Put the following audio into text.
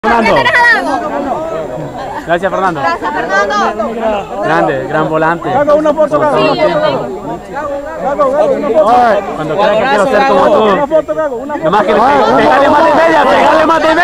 Fernando. Gracias, Fernando. Gracias, Fernando. Grande, gran volante. Hago una foto, Gago. Cuando quieras que quiero ser como tú. Una foto, Gago. Nomás que pegale más de media, pegale más de media.